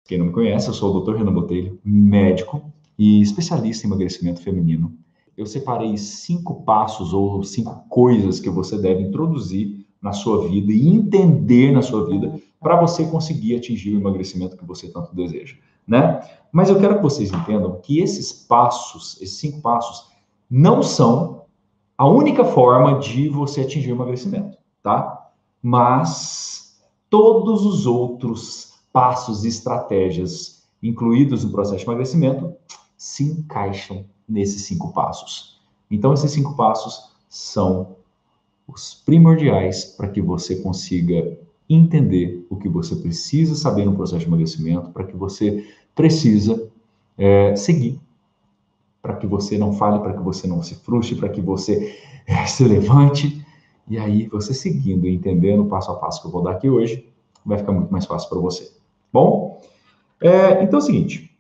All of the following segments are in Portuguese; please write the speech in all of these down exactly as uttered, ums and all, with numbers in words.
Quem não me conhece, eu sou o doutor Renan Botelho, médico e especialista em emagrecimento feminino. Eu separei cinco passos ou cinco coisas que você deve introduzir na sua vida e entender na sua vida para você conseguir atingir o emagrecimento que você tanto deseja, né? Mas eu quero que vocês entendam que esses passos, esses cinco passos, não são a única forma de você atingir o emagrecimento, tá? Mas todos os outros passos e estratégias incluídos no processo de emagrecimento se encaixam nesses cinco passos. Então, esses cinco passos são os primordiais para que você consiga entender o que você precisa saber no processo de emagrecimento, para que você precisa é, seguir, para que você não fale, para que você não se frustre, para que você é, se levante. E aí, você seguindo e entendendo o passo a passo que eu vou dar aqui hoje, vai ficar muito mais fácil para você. Bom, é, então é o seguinte,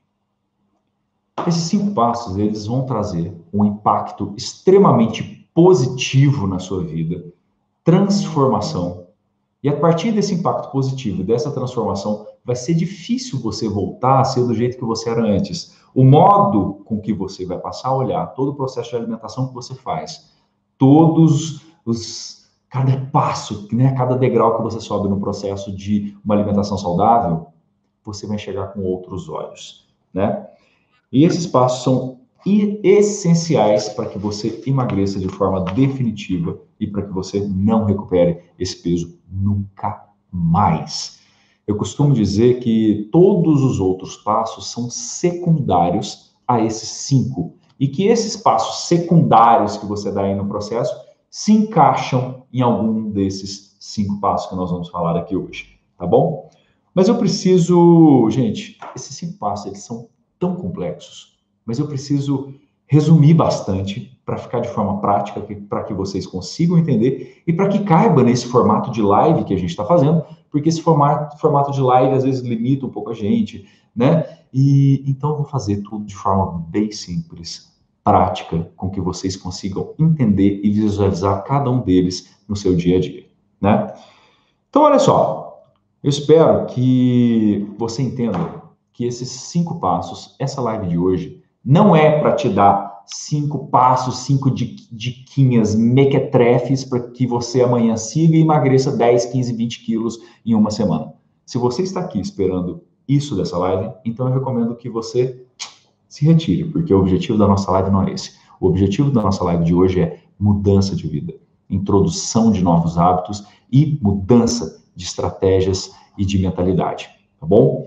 esses cinco passos, eles vão trazer um impacto extremamente positivo na sua vida, transformação. E a partir desse impacto positivo, dessa transformação, vai ser difícil você voltar a ser do jeito que você era antes. O modo com que você vai passar a olhar todo o processo de alimentação que você faz, todos os cada passo, né, cada degrau que você sobe no processo de uma alimentação saudável, você vai enxergar com outros olhos, né? E esses passos são essenciais para que você emagreça de forma definitiva e para que você não recupere esse peso nunca mais. Eu costumo dizer que todos os outros passos são secundários a esses cinco e que esses passos secundários que você dá aí no processo se encaixam em algum desses cinco passos que nós vamos falar aqui hoje, tá bom? Mas eu preciso, gente, esses cinco passos, eles são tão complexos, mas eu preciso resumir bastante para ficar de forma prática, para que vocês consigam entender e para que caiba nesse formato de live que a gente está fazendo, porque esse formato, formato de live às vezes limita um pouco a gente, né? E então eu vou fazer tudo de forma bem simples, prática, com que vocês consigam entender e visualizar cada um deles no seu dia a dia, né? Então, olha só, eu espero que você entenda que esses cinco passos, essa live de hoje, não é para te dar cinco passos, cinco diquinhas mequetrefes para que você amanhã siga e emagreça dez, quinze, vinte quilos em uma semana. Se você está aqui esperando isso dessa live, então eu recomendo que você se retire, porque o objetivo da nossa live não é esse. O objetivo da nossa live de hoje é mudança de vida, introdução de novos hábitos e mudança de estratégias e de mentalidade, tá bom?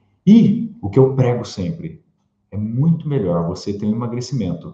E o que eu prego sempre, é muito melhor você ter um emagrecimento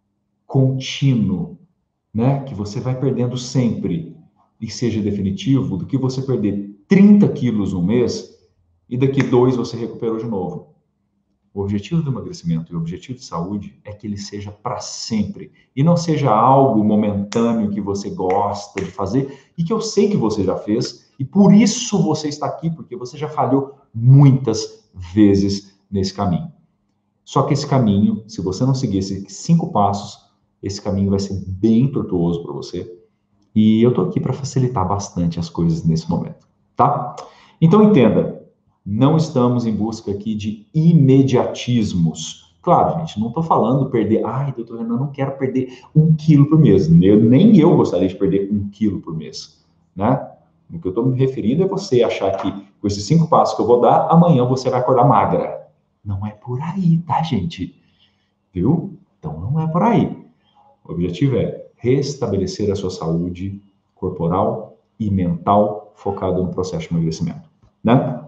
contínuo, né, que você vai perdendo sempre e seja definitivo, do que você perder trinta quilos no mês e daqui dois você recuperou de novo. O objetivo do emagrecimento e o objetivo de saúde é que ele seja para sempre e não seja algo momentâneo que você gosta de fazer e que eu sei que você já fez e por isso você está aqui, porque você já falhou muitas vezes nesse caminho. Só que esse caminho, se você não seguir esses cinco passos, esse caminho vai ser bem tortuoso para você. E eu tô aqui para facilitar bastante as coisas nesse momento, tá? Então entenda, não estamos em busca aqui de imediatismos. Claro, gente, não estou falando perder, ai, doutor Renan, não quero perder um quilo por mês. Eu, nem eu gostaria de perder um quilo por mês, né? O que eu estou me referindo é você achar que com esses cinco passos que eu vou dar, amanhã você vai acordar magra. Não é por aí, tá, gente? Viu? Então não é por aí. O objetivo é restabelecer a sua saúde corporal e mental focado no processo de emagrecimento, né?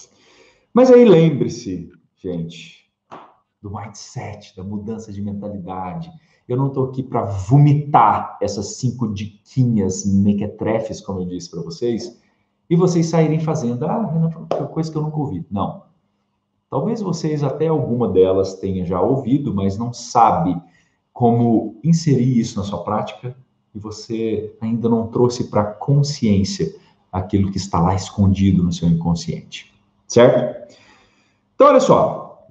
Mas aí lembre-se, gente, do mindset, da mudança de mentalidade. Eu não estou aqui para vomitar essas cinco diquinhas mequetrefes, como eu disse para vocês, e vocês saírem fazendo, ah, Renan, coisa que eu nunca ouvi. Não. Talvez vocês até alguma delas tenham já ouvido, mas não sabe como inserir isso na sua prática e você ainda não trouxe para a consciência aquilo que está lá escondido no seu inconsciente, certo? Então, olha só,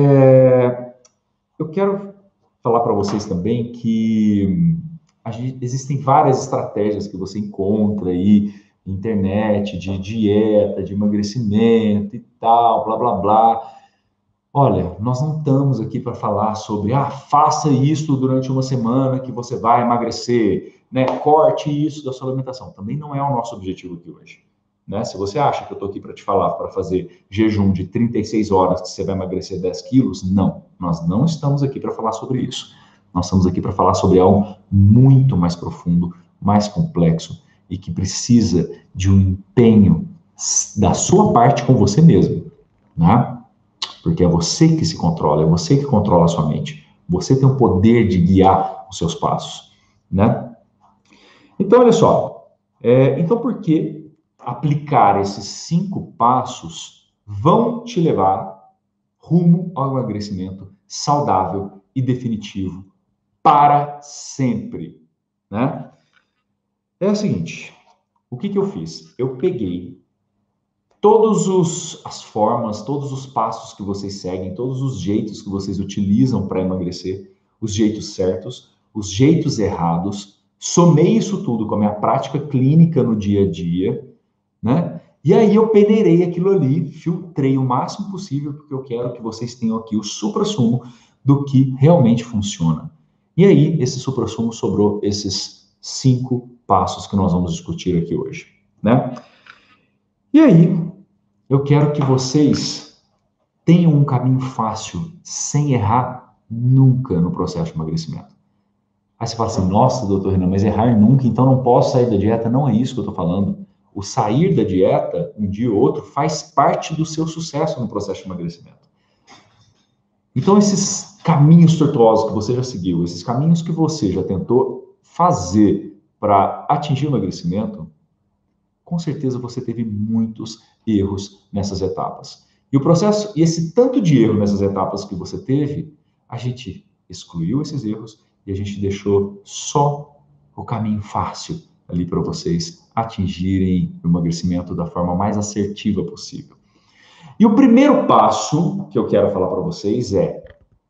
é... eu quero falar para vocês também que gente... existem várias estratégias que você encontra aí internet, de dieta, de emagrecimento e tal, blá, blá, blá. Olha, nós não estamos aqui para falar sobre, ah, faça isso durante uma semana que você vai emagrecer, né? Corte isso da sua alimentação. Também não é o nosso objetivo aqui hoje, né? Se você acha que eu estou aqui para te falar, para fazer jejum de trinta e seis horas que você vai emagrecer dez quilos, não. Nós não estamos aqui para falar sobre isso. Nós estamos aqui para falar sobre algo muito mais profundo, mais complexo e que precisa de um empenho da sua parte com você mesmo, né? Porque é você que se controla, é você que controla a sua mente. Você tem o poder de guiar os seus passos, né? Então, olha só. É, então, por que aplicar esses cinco passos vão te levar rumo ao emagrecimento saudável e definitivo para sempre, né? É o seguinte, o que que eu fiz? Eu peguei todas as formas, todos os passos que vocês seguem, todos os jeitos que vocês utilizam para emagrecer, os jeitos certos, os jeitos errados, somei isso tudo com a minha prática clínica no dia a dia, né? E aí eu peneirei aquilo ali, filtrei o máximo possível, porque eu quero que vocês tenham aqui o suprassumo do que realmente funciona. E aí, esse suprassumo sobrou esses cinco passos que nós vamos discutir aqui hoje, né? E aí, eu quero que vocês tenham um caminho fácil, sem errar nunca no processo de emagrecimento. Aí você fala assim, nossa, doutor Renan, mas errar nunca, então não posso sair da dieta? Não é isso que eu estou falando. O sair da dieta, um dia ou outro, faz parte do seu sucesso no processo de emagrecimento. Então, esses caminhos tortuosos que você já seguiu, esses caminhos que você já tentou fazer para atingir o emagrecimento, com certeza você teve muitos erros nessas etapas. E o processo, e esse tanto de erro nessas etapas que você teve, a gente excluiu esses erros e a gente deixou só o caminho fácil ali para vocês atingirem o emagrecimento da forma mais assertiva possível. E o primeiro passo que eu quero falar para vocês é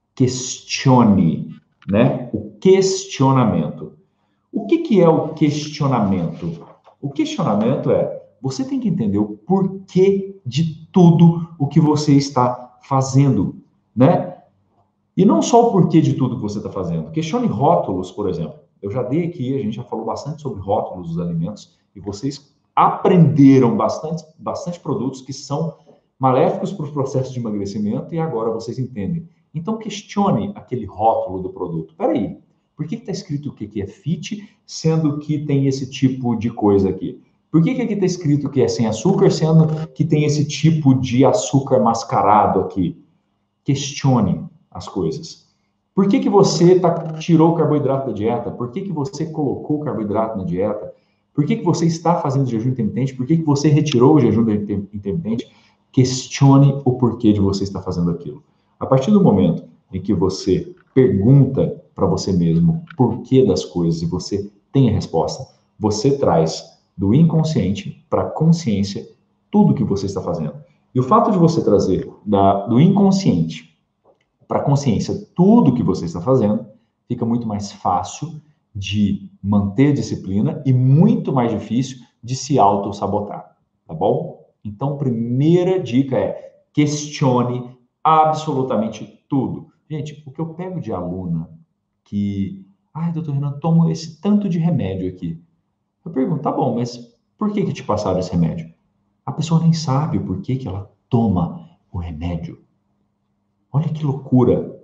questione, né? O questionamento. O que, que é o questionamento? O questionamento é, você tem que entender o porquê de tudo o que você está fazendo, né? E não só o porquê de tudo que você está fazendo. Questione rótulos, por exemplo. Eu já dei aqui, a gente já falou bastante sobre rótulos dos alimentos, e vocês aprenderam bastante, bastante produtos que são maléficos para os processos de emagrecimento, e agora vocês entendem. Então, questione aquele rótulo do produto. Peraí, por que está escrito o que, que é fit, sendo que tem esse tipo de coisa aqui? Por que, que aqui está escrito que é sem açúcar, sendo que tem esse tipo de açúcar mascarado aqui? Questione as coisas. Por que, que você tá, tirou o carboidrato da dieta? Por que, que você colocou o carboidrato na dieta? Por que, que você está fazendo jejum intermitente? Por que, que você retirou o jejum intermitente? Questione o porquê de você estar fazendo aquilo. A partir do momento em que você pergunta para você mesmo o porquê das coisas e você tem a resposta, você traz do inconsciente para a consciência tudo que você está fazendo. E o fato de você trazer da, do inconsciente para a consciência tudo que você está fazendo, fica muito mais fácil de manter disciplina e muito mais difícil de se auto-sabotar, tá bom? Então, primeira dica é questione absolutamente tudo. Gente, o que eu pego de aluna que, ai, doutor Renan, tomo esse tanto de remédio aqui. Eu pergunto, tá bom, mas por que que te passaram esse remédio? A pessoa nem sabe por que que ela toma o remédio. Olha que loucura.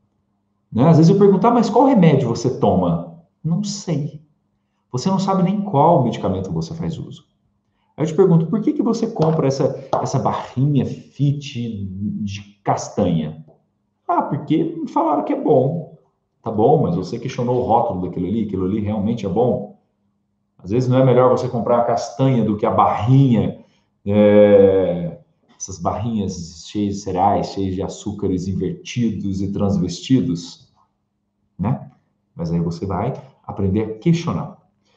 Né? Às vezes eu pergunto, ah, mas qual remédio você toma? Não sei. Você não sabe nem qual medicamento você faz uso. Aí eu te pergunto, por que que você compra essa, essa barrinha fit de castanha? Ah, porque me falaram que é bom. Tá bom, mas você questionou o rótulo daquilo ali, aquilo ali realmente é bom? Às vezes não é melhor você comprar a castanha do que a barrinha, é, essas barrinhas cheias de cereais, cheias de açúcares invertidos e transvestidos, né? Mas aí você vai aprender a questionar.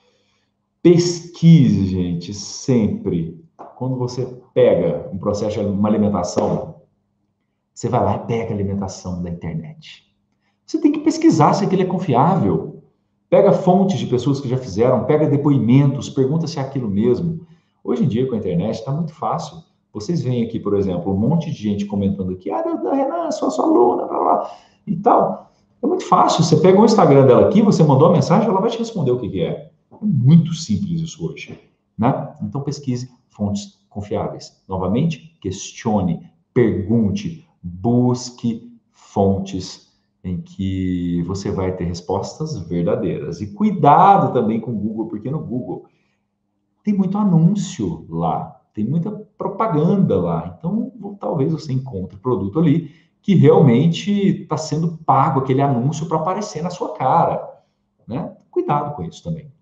Pesquise, gente, sempre. Quando você pega um processo de uma alimentação, você vai lá e pega a alimentação da internet. Você tem que pesquisar se aquilo é confiável. Pega fontes de pessoas que já fizeram, pega depoimentos, pergunta se é aquilo mesmo. Hoje em dia, com a internet, está muito fácil. Vocês veem aqui, por exemplo, um monte de gente comentando aqui, ah, da Renan, sou sua aluna, blá, blá, e tal. É muito fácil. Você pega o Instagram dela aqui, você mandou a mensagem, ela vai te responder o que, que é. É muito simples isso hoje, né? Então, pesquise fontes confiáveis. Novamente, questione, pergunte, busque fontes em que você vai ter respostas verdadeiras. E cuidado também com o Google, porque no Google tem muito anúncio lá, tem muita propaganda lá. Então, talvez você encontre produto ali que realmente está sendo pago aquele anúncio para aparecer na sua cara, né? Cuidado com isso também.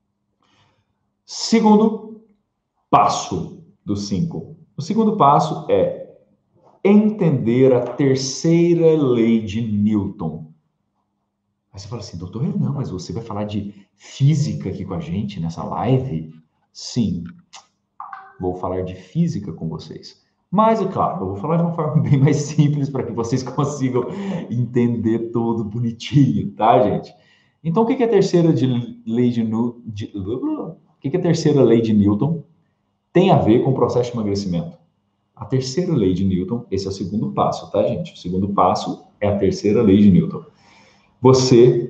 Segundo passo dos cinco. O segundo passo é entender a terceira lei de Newton. Aí você fala assim, doutor Renan, mas você vai falar de física aqui com a gente nessa live? Sim, vou falar de física com vocês. Mas, é claro, eu vou falar de uma forma bem mais simples para que vocês consigam entender tudo bonitinho, tá, gente? Então, o que é a terceira de lei de, de, o que é a terceira lei de Newton tem a ver com o processo de emagrecimento? A terceira lei de Newton, esse é o segundo passo, tá, gente? O segundo passo é a terceira lei de Newton. Você,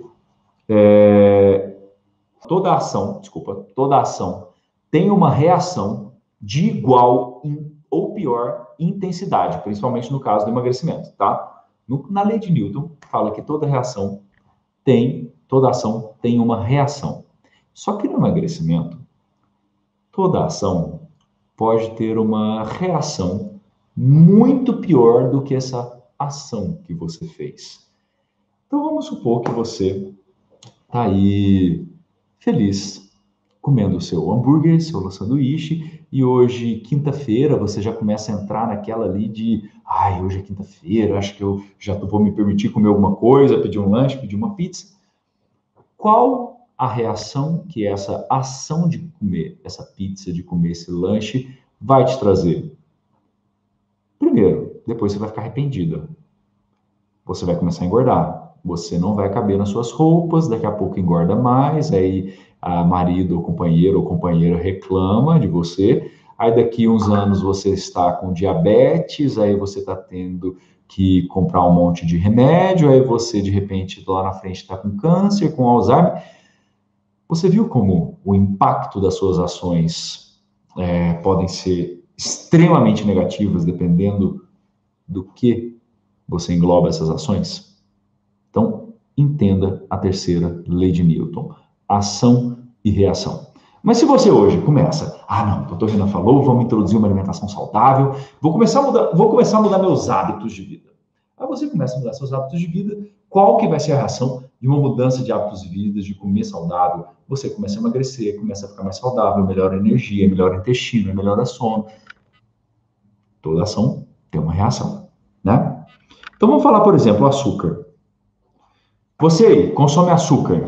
é, toda ação, desculpa, toda ação tem uma reação de igual ou pior intensidade, principalmente no caso do emagrecimento, tá? No, na lei de Newton, fala que toda reação tem, toda ação tem uma reação. Só que no emagrecimento, toda ação pode ter uma reação muito pior do que essa ação que você fez. Então vamos supor que você está aí feliz comendo o seu hambúrguer, seu sanduíche, e hoje, quinta-feira, você já começa a entrar naquela ali de, ai, hoje é quinta-feira, acho que eu já vou me permitir comer alguma coisa, pedir um lanche, pedir uma pizza. Qual a reação que essa ação de comer essa pizza, de comer esse lanche, vai te trazer? Primeiro, depois você vai ficar arrependida. Você vai começar a engordar. Você não vai caber nas suas roupas, daqui a pouco engorda mais, aí a marido, ou companheiro ou companheira reclama de você, aí daqui uns anos você está com diabetes, aí você está tendo que comprar um monte de remédio, aí você de repente lá na frente está com câncer, com Alzheimer. Você viu como o impacto das suas ações é, podem ser extremamente negativas dependendo do que você engloba essas ações? Então, entenda a terceira lei de Newton, ação e reação. Mas se você hoje começa, ah não, o doutor Renan falou, vamos introduzir uma alimentação saudável, vou começar a mudar, vou começar a mudar meus hábitos de vida. Aí você começa a mudar seus hábitos de vida, qual que vai ser a reação de uma mudança de hábitos de vida, de comer saudável? Você começa a emagrecer, começa a ficar mais saudável, melhora a energia, melhora o intestino, melhora sono. Toda ação tem uma reação, né? Então vamos falar, por exemplo, o açúcar. Você aí, consome açúcar.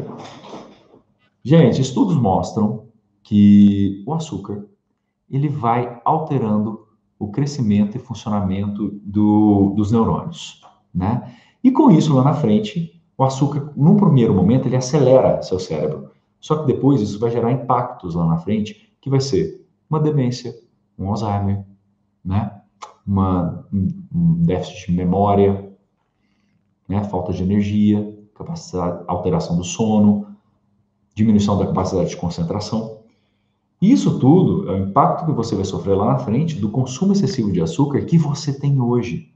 Gente, estudos mostram que o açúcar, ele vai alterando o crescimento e funcionamento do, dos neurônios, né? E com isso, lá na frente, o açúcar, num primeiro momento, ele acelera seu cérebro. Só que depois isso vai gerar impactos lá na frente, que vai ser uma demência, um Alzheimer, né? Uma, um déficit de memória, né? Falta de energia, capacidade, alteração do sono, diminuição da capacidade de concentração. Isso tudo é o impacto que você vai sofrer lá na frente do consumo excessivo de açúcar que você tem hoje.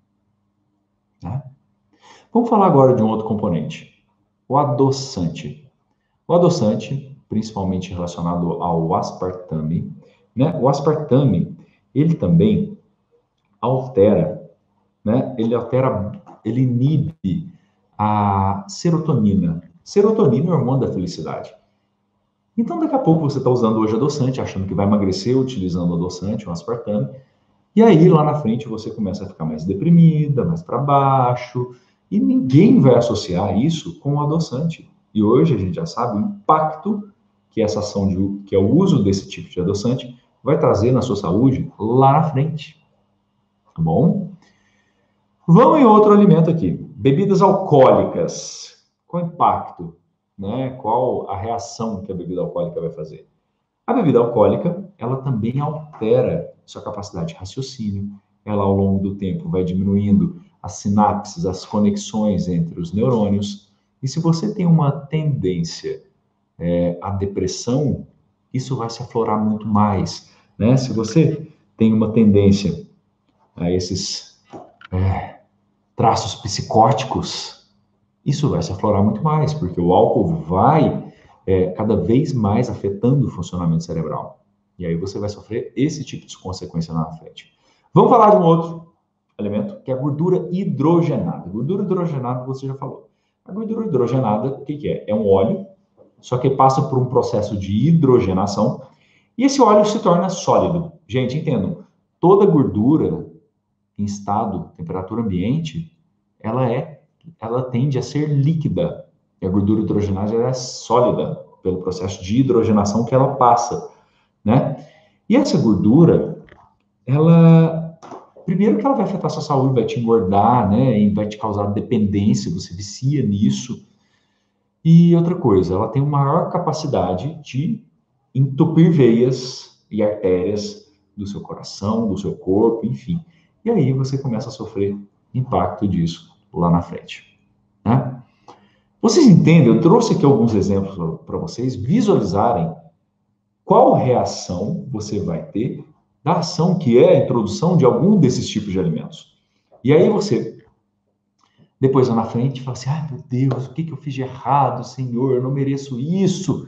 Né? Vamos falar agora de um outro componente, o adoçante. O adoçante, principalmente relacionado ao aspartame, né? O aspartame, ele também altera, né? Ele altera, ele inibe a serotonina. Serotonina é o hormônio da felicidade. Então, daqui a pouco você está usando hoje adoçante, achando que vai emagrecer utilizando adoçante, um aspartame, e aí lá na frente você começa a ficar mais deprimida, mais para baixo, e ninguém vai associar isso com o adoçante. E hoje a gente já sabe o impacto que essa ação de que é o uso desse tipo de adoçante vai trazer na sua saúde lá na frente. Tá bom? Vamos em outro alimento aqui. Bebidas alcoólicas. Qual o impacto? Né? Qual a reação que a bebida alcoólica vai fazer? A bebida alcoólica, ela também altera sua capacidade de raciocínio. Ela, ao longo do tempo, vai diminuindo as sinapses, as conexões entre os neurônios. E se você tem uma tendência é, à depressão, isso vai se aflorar muito mais, né? Se você tem uma tendência a esses é, traços psicóticos, isso vai se aflorar muito mais, porque o álcool vai é, cada vez mais afetando o funcionamento cerebral. E aí você vai sofrer esse tipo de consequência lá na frente. Vamos falar de um outro elemento, que é a gordura hidrogenada. Gordura hidrogenada, você já falou. A gordura hidrogenada, o que, que é? É um óleo, só que passa por um processo de hidrogenação, e esse óleo se torna sólido. Gente, entendam, toda gordura em estado, temperatura ambiente, ela é, ela tende a ser líquida. E a gordura hidrogenada é sólida, pelo processo de hidrogenação que ela passa, né? E essa gordura, ela, primeiro que ela vai afetar a sua saúde, vai te engordar, né? E vai te causar dependência, você vicia nisso. E outra coisa, ela tem uma maior capacidade de entupir veias e artérias do seu coração, do seu corpo, enfim. E aí você começa a sofrer impacto disso lá na frente, né? Vocês entendem? Eu trouxe aqui alguns exemplos para vocês visualizarem qual reação você vai ter da ação que é a introdução de algum desses tipos de alimentos. E aí você, depois lá na frente, fala assim, ai meu Deus, o que, que eu fiz de errado, Senhor, eu não mereço isso.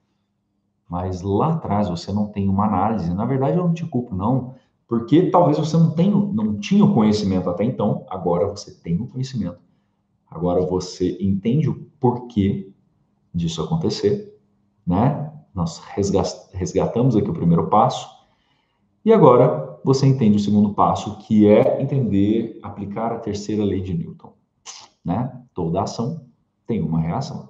Mas lá atrás você não tem uma análise. Na verdade, eu não te culpo, não. Porque talvez você não tenha, não tinha o conhecimento até então, agora você tem o conhecimento. Agora você entende o porquê disso acontecer, né? Nós resgatamos aqui o primeiro passo. E agora você entende o segundo passo, que é entender, aplicar a terceira lei de Newton, né? Toda ação tem uma reação.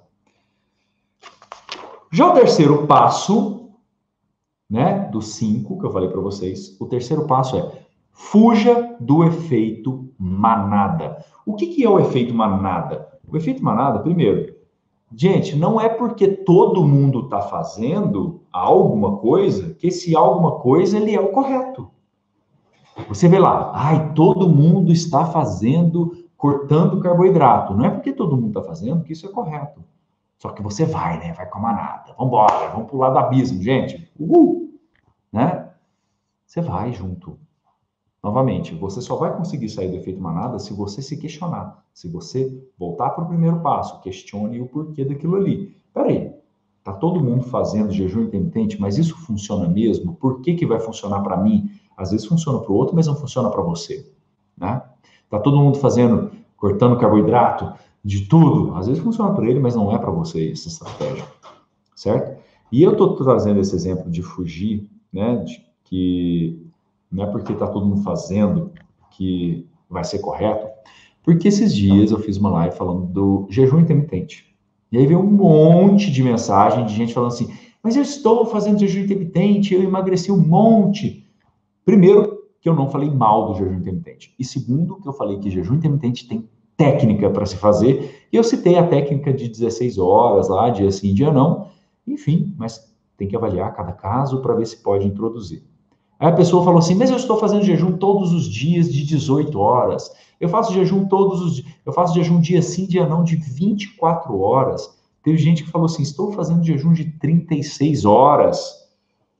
Já o terceiro passo, né, dos cinco que eu falei para vocês, o terceiro passo é fuja do efeito manada. O que, que é o efeito manada? O efeito manada, primeiro, gente, não é porque todo mundo está fazendo alguma coisa que esse alguma coisa ele é o correto. Você vê lá, ai, todo mundo está fazendo, cortando carboidrato. Não é porque todo mundo está fazendo que isso é correto. Só que você vai, né? Vai com a manada. Vamos embora, vamos pular do abismo, gente. Uhul! Né? Você vai junto. Novamente, você só vai conseguir sair do efeito manada se você se questionar. Se você voltar para o primeiro passo, questione o porquê daquilo ali. Peraí, tá todo mundo fazendo jejum intermitente, mas isso funciona mesmo? Por que que vai funcionar para mim? Às vezes funciona para o outro, mas não funciona para você. Né? Tá todo mundo fazendo, cortando carboidrato, de tudo. Às vezes funciona para ele, mas não é para você essa estratégia, certo? E eu estou trazendo esse exemplo de fugir, né, de que não é porque está todo mundo fazendo que vai ser correto, porque esses dias eu fiz uma live falando do jejum intermitente. E aí veio um monte de mensagem de gente falando assim, mas eu estou fazendo jejum intermitente, eu emagreci um monte. Primeiro, que eu não falei mal do jejum intermitente. E segundo, que eu falei que jejum intermitente tem técnica para se fazer, e eu citei a técnica de dezesseis horas lá, dia sim, dia não, enfim, mas tem que avaliar cada caso para ver se pode introduzir. Aí a pessoa falou assim, mas eu estou fazendo jejum todos os dias de dezoito horas, eu faço jejum todos os dias, eu faço jejum dia sim, dia não, de vinte e quatro horas. Teve gente que falou assim, estou fazendo jejum de trinta e seis horas,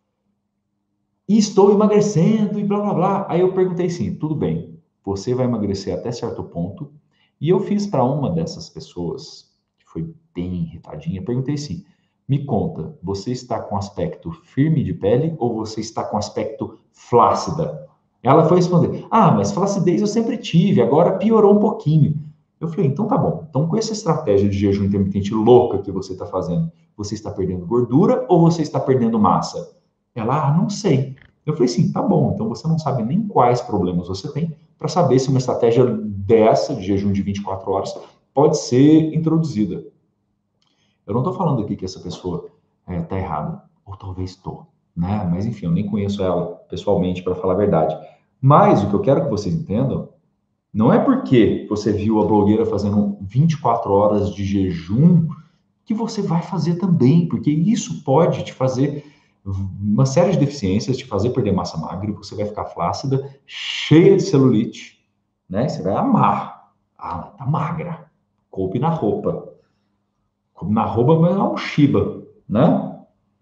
e estou emagrecendo, e blá, blá, blá. Aí eu perguntei assim, tudo bem, você vai emagrecer até certo ponto. E eu fiz para uma dessas pessoas, que foi bem irritadinha, perguntei assim, me conta, você está com aspecto firme de pele ou você está com aspecto flácida? Ela foi responder, ah, mas flacidez eu sempre tive, agora piorou um pouquinho. Eu falei, então tá bom, então com essa estratégia de jejum intermitente louca que você está fazendo, você está perdendo gordura ou você está perdendo massa? Ela, ah, não sei. Eu falei assim, tá bom, então você não sabe nem quais problemas você tem para saber se uma estratégia dessa, de jejum de vinte e quatro horas, pode ser introduzida. Eu não estou falando aqui que essa pessoa está é, errada, ou talvez estou, né? Mas enfim, eu nem conheço ela pessoalmente, para falar a verdade. Mas o que eu quero que vocês entendam, não é porque você viu a blogueira fazendo vinte e quatro horas de jejum que você vai fazer também, porque isso pode te fazer uma série de deficiências, te fazer perder massa magra, e você vai ficar flácida, cheia de celulite, né? Você vai amar. Ah, tá magra. Coube na roupa. Coube na roupa, mas é um Shiba, né?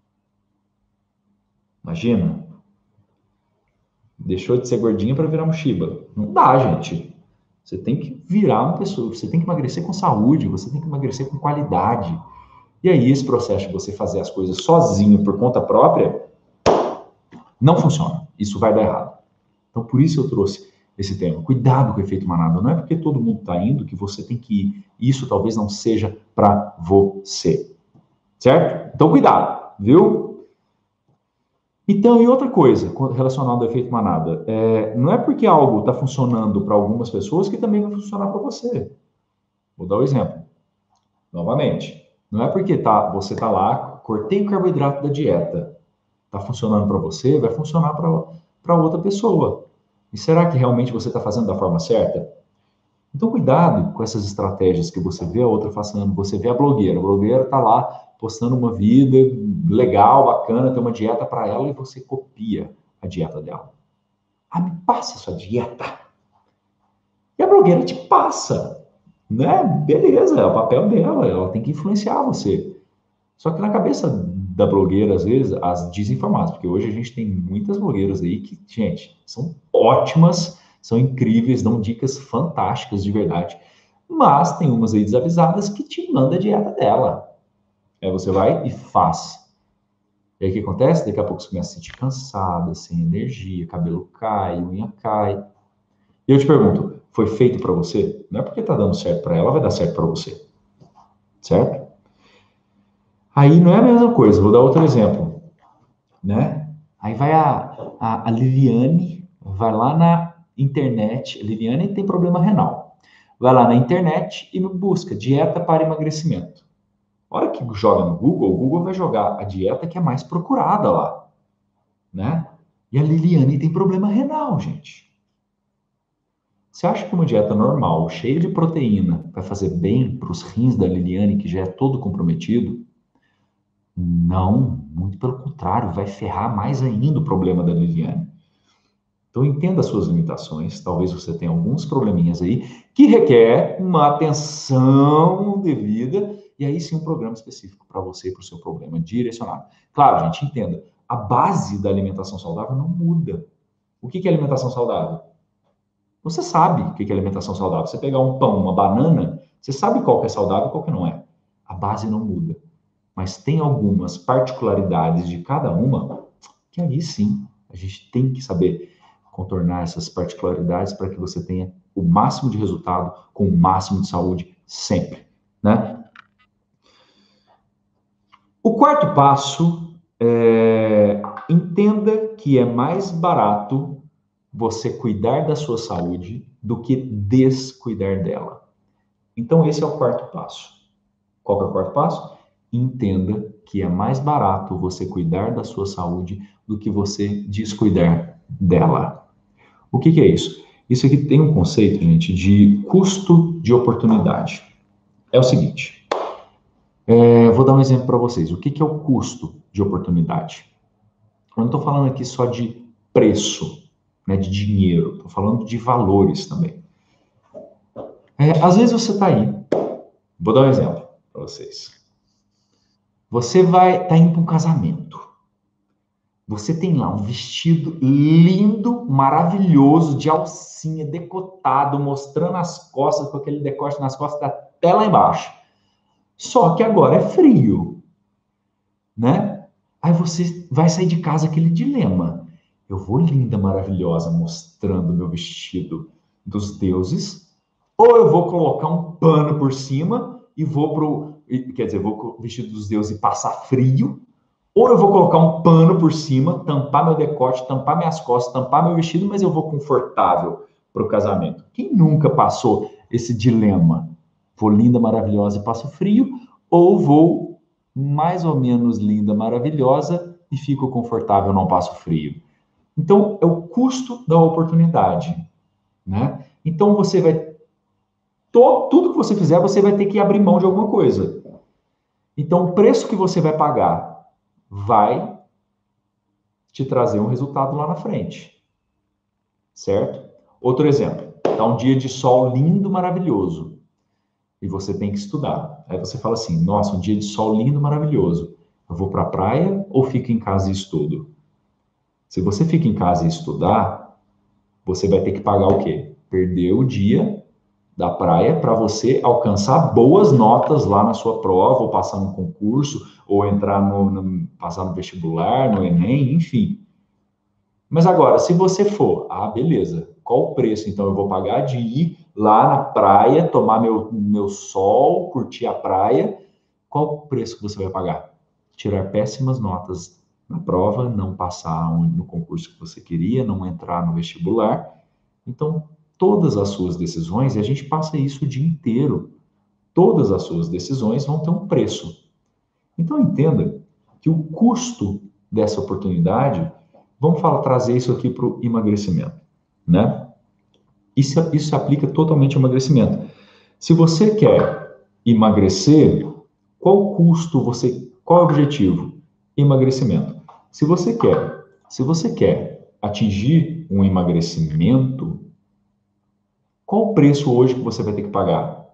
Imagina. Deixou de ser gordinha para virar um Shiba. Não dá, gente. Você tem que virar uma pessoa, você tem que emagrecer com saúde, você tem que emagrecer com qualidade. E aí, esse processo de você fazer as coisas sozinho, por conta própria, não funciona. Isso vai dar errado. Então, por isso eu trouxe esse tema. Cuidado com o efeito manada. Não é porque todo mundo está indo que você tem que ir. Isso talvez não seja para você. Certo? Então, cuidado, viu? Então, e outra coisa relacionada ao efeito manada. É, não é porque algo está funcionando para algumas pessoas que também vai funcionar para você. Vou dar um exemplo. Novamente. Não é porque tá, você está lá, cortei o carboidrato da dieta. Está funcionando para você, vai funcionar para outra pessoa. E será que realmente você está fazendo da forma certa? Então, cuidado com essas estratégias que você vê a outra fazendo. Você vê a blogueira. A blogueira está lá postando uma vida legal, bacana, tem uma dieta para ela e você copia a dieta dela. Ah, me passa a sua dieta. E a blogueira te passa. Né? Beleza, é o papel dela. Ela tem que influenciar você. Só que na cabeça da blogueira, às vezes, as desinformadas, porque hoje a gente tem muitas blogueiras aí que, gente, são ótimas, são incríveis, dão dicas fantásticas de verdade, mas tem umas aí desavisadas que te mandam a dieta dela. Aí você vai e faz. E aí o que acontece? Daqui a pouco você começa a se sentir cansada, sem energia, cabelo cai, unha cai. E eu te pergunto, foi feito para você? Não é porque tá dando certo para ela, vai dar certo para você. Certo? Aí não é a mesma coisa, vou dar outro exemplo, né? Aí vai a, a, a Liliane, vai lá na internet, a Liliane tem problema renal, vai lá na internet e busca dieta para emagrecimento. A hora que joga no Google, o Google vai jogar a dieta que é mais procurada lá, né? E a Liliane tem problema renal, gente. Você acha que uma dieta normal, cheia de proteína, vai fazer bem para os rins da Liliane, que já é todo comprometido? Não, muito pelo contrário, vai ferrar mais ainda o problema da Liliane. Então, entenda as suas limitações. Talvez você tenha alguns probleminhas aí que requer uma atenção devida e aí sim um programa específico para você e para o seu problema direcionado. Claro, gente, entenda, a base da alimentação saudável não muda. O que é alimentação saudável? Você sabe o que é alimentação saudável. Você pegar um pão, uma banana, você sabe qual que é saudável e qual que não é. A base não muda. Mas tem algumas particularidades de cada uma que aí sim a gente tem que saber contornar essas particularidades para que você tenha o máximo de resultado com o máximo de saúde sempre, né? O quarto passo é entenda que é mais barato você cuidar da sua saúde do que descuidar dela. Então esse é o quarto passo. Qual que é o quarto passo? Entenda que é mais barato você cuidar da sua saúde do que você descuidar dela. O que, que é isso? Isso aqui tem um conceito, gente, de custo de oportunidade. É o seguinte, é, vou dar um exemplo para vocês. O que, que é o custo de oportunidade? Eu não estou falando aqui só de preço, né, de dinheiro, estou falando de valores também. É, às vezes você está aí, vou dar um exemplo para vocês. Você vai estar tá indo para um casamento. Você tem lá um vestido lindo, maravilhoso, de alcinha, decotado, mostrando as costas, com aquele decote nas costas até lá embaixo. Só que agora é frio, né? Aí você vai sair de casa aquele dilema. Eu vou linda, maravilhosa, mostrando meu vestido dos deuses, ou eu vou colocar um pano por cima e vou pro, quer dizer, vou com o vestido dos deuses e passar frio, ou eu vou colocar um pano por cima, tampar meu decote, tampar minhas costas, tampar meu vestido, mas eu vou confortável para o casamento. Quem nunca passou esse dilema? Vou linda, maravilhosa e passo frio, ou vou mais ou menos linda, maravilhosa e fico confortável, não passo frio. Então, é o custo da oportunidade, né? Então, você vai... To, tudo que você fizer, você vai ter que abrir mão de alguma coisa. Então, o preço que você vai pagar vai te trazer um resultado lá na frente, certo? Outro exemplo, tá um dia de sol lindo, maravilhoso, e você tem que estudar. Aí você fala assim, nossa, um dia de sol lindo, maravilhoso, eu vou para a praia ou fico em casa e estudo? Se você fica em casa e estudar, você vai ter que pagar o quê? Perder o dia da praia para você alcançar boas notas lá na sua prova, ou passar no concurso, ou entrar no, no passar no vestibular, no Enem, enfim. Mas agora, se você for, ah, beleza, qual o preço então eu vou pagar de ir lá na praia, tomar meu, meu sol, curtir a praia? Qual o preço que você vai pagar? Tirar péssimas notas na prova, não passar no concurso que você queria, não entrar no vestibular. Então, todas as suas decisões, e a gente passa isso o dia inteiro, todas as suas decisões vão ter um preço. Então, entenda que o custo dessa oportunidade, vamos falar, trazer isso aqui para o emagrecimento, né? Isso, isso se aplica totalmente ao emagrecimento. Se você quer emagrecer, qual custo você, qual é o objetivo? Emagrecimento. Se você quer, se você quer atingir um emagrecimento, qual o preço hoje que você vai ter que pagar?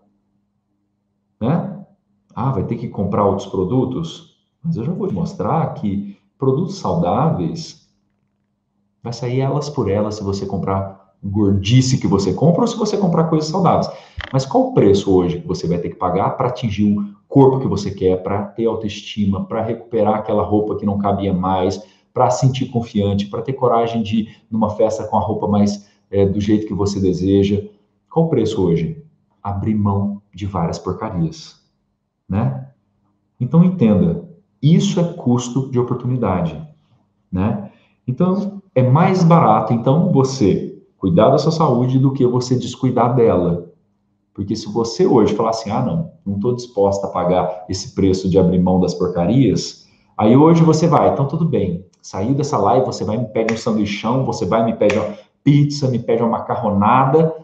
Né? Ah, vai ter que comprar outros produtos? Mas eu já vou te mostrar que produtos saudáveis vai sair elas por elas se você comprar gordice que você compra ou se você comprar coisas saudáveis. Mas qual o preço hoje que você vai ter que pagar para atingir o corpo que você quer, para ter autoestima, para recuperar aquela roupa que não cabia mais, para sentir confiante, para ter coragem de ir numa festa com a roupa mais é, do jeito que você deseja? Qual o preço hoje? Abrir mão de várias porcarias, né? Então entenda, isso é custo de oportunidade, né? Então é mais barato então você cuidar da sua saúde do que você descuidar dela. Porque se você hoje falar assim, ah não, não estou disposta a pagar esse preço de abrir mão das porcarias, aí hoje você vai, então tudo bem, saiu dessa live, você vai me pede um sanduichão, você vai me pede uma pizza, me pede uma macarronada,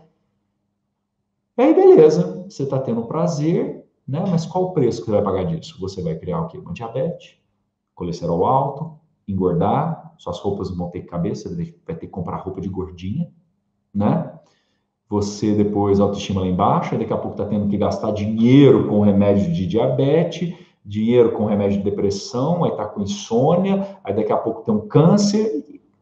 e aí, beleza, você está tendo prazer, né? Mas qual o preço que você vai pagar disso? Você vai criar o quê? Uma diabetes, colesterol alto, engordar, suas roupas vão ter cabeça, você vai ter que comprar roupa de gordinha, né? Você depois, autoestima lá embaixo, daqui a pouco está tendo que gastar dinheiro com remédio de diabetes, dinheiro com remédio de depressão, aí está com insônia, aí daqui a pouco tem um câncer.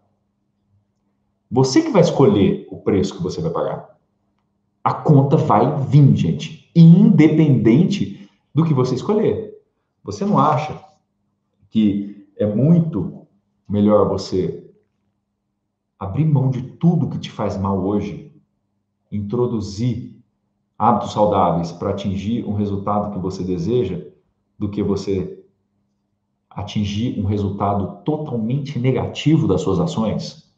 Você que vai escolher o preço que você vai pagar. A conta vai vir, gente, independente do que você escolher. Você não acha que é muito melhor você abrir mão de tudo que te faz mal hoje, introduzir hábitos saudáveis para atingir um resultado que você deseja, do que você atingir um resultado totalmente negativo das suas ações?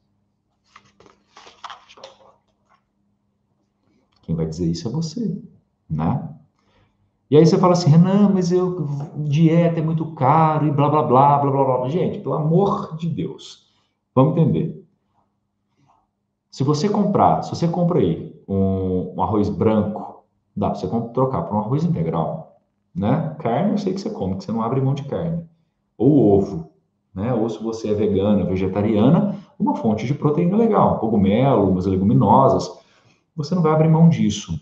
Quem vai dizer isso é você, né? E aí você fala assim, Renan, mas eu, dieta é muito caro e blá, blá, blá, blá, blá, blá. Gente, pelo amor de Deus, vamos entender. Se você comprar, se você compra aí um, um arroz branco, dá para você trocar por um arroz integral, né? Carne eu sei que você come, que você não abre mão de carne. Ou ovo, né? Ou se você é vegana, vegetariana, uma fonte de proteína legal, cogumelo, umas leguminosas, você não vai abrir mão disso.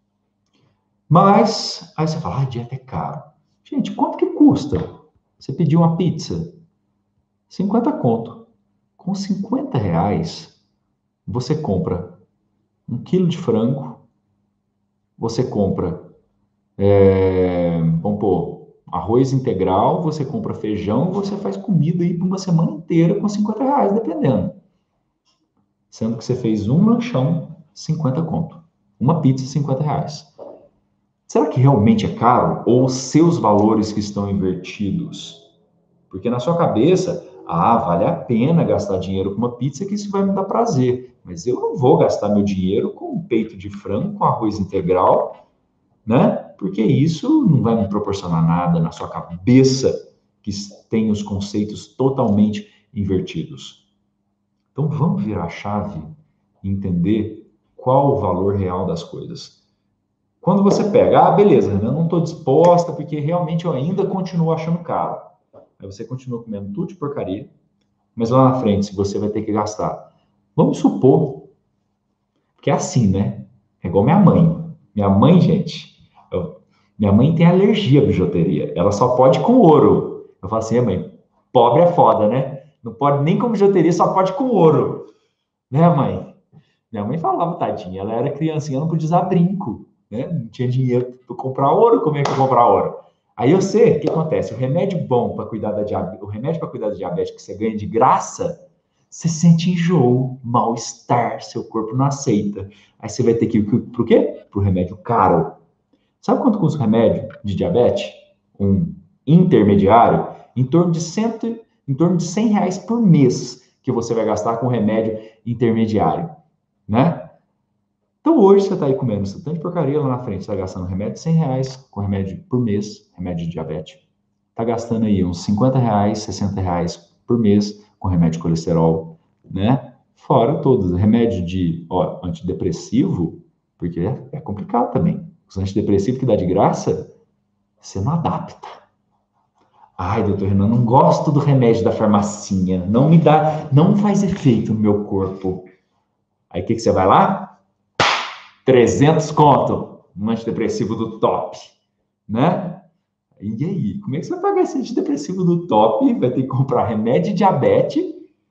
Mas, aí você fala, ah, dieta é caro. Gente, quanto que custa? Você pediu uma pizza? cinquenta conto. Com cinquenta reais, você compra um quilo de frango, você compra, é, vamos pôr, arroz integral, você compra feijão, você faz comida aí por uma semana inteira com cinquenta reais, dependendo. Sendo que você fez um lanchão, cinquenta conto. Uma pizza, cinquenta reais. Será que realmente é caro? Ou os seus valores que estão invertidos? Porque na sua cabeça, ah, vale a pena gastar dinheiro com uma pizza que isso vai me dar prazer. Mas eu não vou gastar meu dinheiro com um peito de frango, com arroz integral, né? Porque isso não vai me proporcionar nada na sua cabeça que tem os conceitos totalmente invertidos. Então vamos virar a chave e entender qual o valor real das coisas. Quando você pega, ah, beleza, eu não estou disposta porque realmente eu ainda continuo achando caro. Aí você continua comendo tudo de porcaria, mas lá na frente, se você vai ter que gastar. Vamos supor que é assim, né? É igual minha mãe. Minha mãe, gente, eu, minha mãe tem alergia à bijuteria. Ela só pode com ouro. Eu falo assim, mãe, pobre é foda, né? Não pode nem com bijuteria, só pode com ouro. Né, mãe? Minha mãe falava, tadinha, ela era criancinha, não podia usar brinco, né? Não tinha dinheiro para comprar ouro, como é que eu comprar ouro? Aí eu sei, o que acontece? O remédio bom para cuidar da diabetes, o remédio para cuidar da diabetes que você ganha de graça, você sente enjoo, mal-estar, seu corpo não aceita. Aí você vai ter que ir pro quê? Pro remédio caro. Sabe quanto custa o remédio de diabetes? Um intermediário? Em torno de cento, em torno de cem reais por mês que você vai gastar com remédio intermediário, né? Então hoje você está aí comendo esse tanto de porcaria lá na frente, está gastando remédio de cem reais com remédio por mês, remédio de diabetes. Está gastando aí uns cinquenta reais, sessenta reais por mês com remédio de colesterol, né? Fora todos, remédio de ó, antidepressivo, porque é, é complicado também. Os antidepressivos que dá de graça, você não adapta. Ai, doutor Renan, não gosto do remédio da farmacinha, não me dá, não faz efeito no meu corpo. Aí o que, que você vai lá? trezentos conto, um antidepressivo do top, né? E aí, como é que você vai pagar esse antidepressivo do top? Vai ter que comprar remédio de diabetes?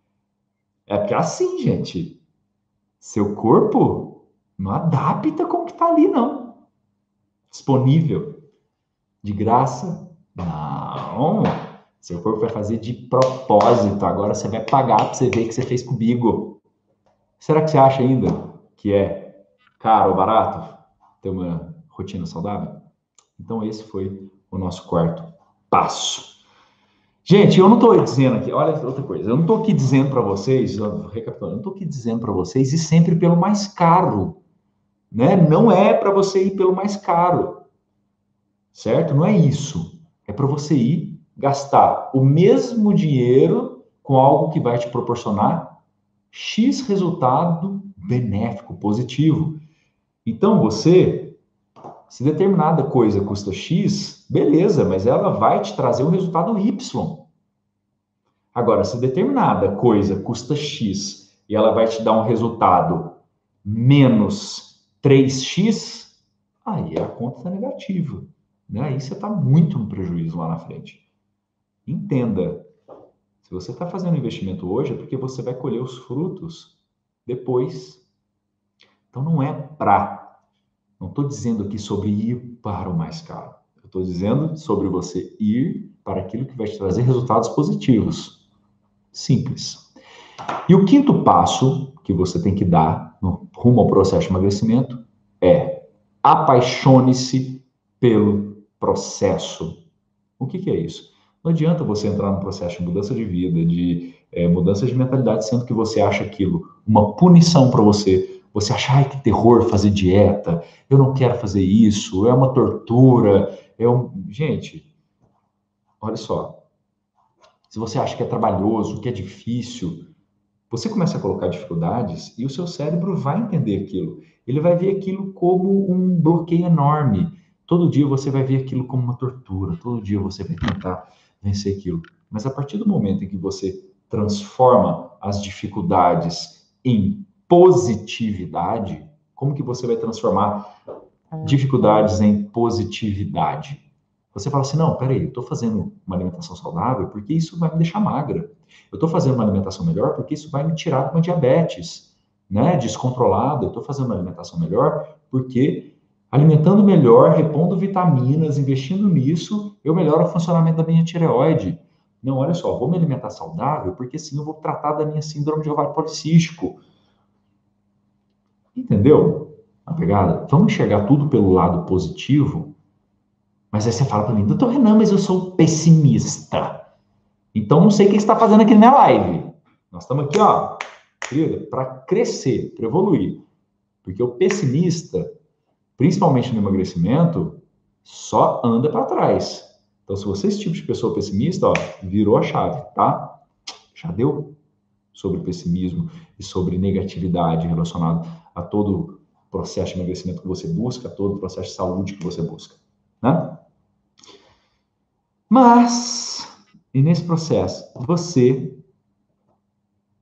É porque é assim, gente, seu corpo não adapta com o que tá ali, não. Disponível, de graça, não. Seu corpo vai fazer de propósito. Agora você vai pagar para você ver o que você fez comigo. Será que você acha ainda que é caro ou barato ter uma rotina saudável? Então, esse foi o nosso quarto passo. Gente, eu não estou dizendo aqui, olha outra coisa, eu não estou aqui dizendo para vocês, recapitulando, eu não estou aqui dizendo para vocês ir sempre pelo mais caro, né? Não é para você ir pelo mais caro, certo? Não é isso. É para você ir gastar o mesmo dinheiro com algo que vai te proporcionar X resultado benéfico, positivo. Então, você, se determinada coisa custa X, beleza, mas ela vai te trazer um resultado Y. Agora, se determinada coisa custa X e ela vai te dar um resultado menos três x, aí a conta está negativa. Né? Aí você está muito no prejuízo lá na frente. Entenda, se você está fazendo investimento hoje é porque você vai colher os frutos depois. Então não é para. Não estou dizendo aqui sobre ir para o mais caro. Eu estou dizendo sobre você ir para aquilo que vai te trazer resultados positivos. Simples. E o quinto passo que você tem que dar no rumo ao processo de emagrecimento é apaixone-se pelo processo. O que, que é isso? Não adianta você entrar num processo de mudança de vida, de é, mudança de mentalidade, sendo que você acha aquilo uma punição para você. Você acha, ai, que terror fazer dieta, eu não quero fazer isso, é uma tortura. É um... Gente, olha só. Se você acha que é trabalhoso, que é difícil, você começa a colocar dificuldades e o seu cérebro vai entender aquilo. Ele vai ver aquilo como um bloqueio enorme. Todo dia você vai ver aquilo como uma tortura. Todo dia você vai tentar vencer aquilo. Mas a partir do momento em que você transforma as dificuldades em positividade, como que você vai transformar dificuldades em positividade? Você fala assim, não, peraí, eu estou fazendo uma alimentação saudável porque isso vai me deixar magra. Eu estou fazendo uma alimentação melhor porque isso vai me tirar de uma diabetes, né, descontrolada. Eu estou fazendo uma alimentação melhor porque alimentando melhor, repondo vitaminas, investindo nisso, eu melhoro o funcionamento da minha tireoide. Não, olha só, vou me alimentar saudável porque assim eu vou tratar da minha síndrome de ovário policístico. Entendeu a pegada? Vamos enxergar tudo pelo lado positivo. Mas aí você fala para mim, doutor Renan, mas eu sou pessimista. Então não sei o que você está fazendo aqui na minha live. Nós estamos aqui, ó, querida, para crescer, para evoluir. Porque o pessimista, principalmente no emagrecimento, só anda para trás. Então, se você é esse tipo de pessoa pessimista, ó, virou a chave, tá? Já deu sobre pessimismo e sobre negatividade relacionado a todo o processo de emagrecimento que você busca, a todo o processo de saúde que você busca, né? Mas, e nesse processo, você